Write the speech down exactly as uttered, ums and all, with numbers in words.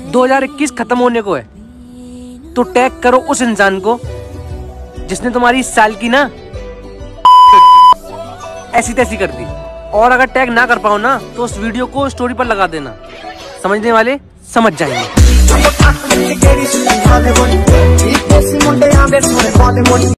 दो हज़ार इक्कीस खत्म होने को है, तो टैग करो उस इंसान को जिसने तुम्हारी इस साल की ना ऐसी तैसी कर दी। और अगर टैग ना कर पाओ ना तो उस वीडियो को स्टोरी पर लगा देना, समझने वाले समझ जाएंगे।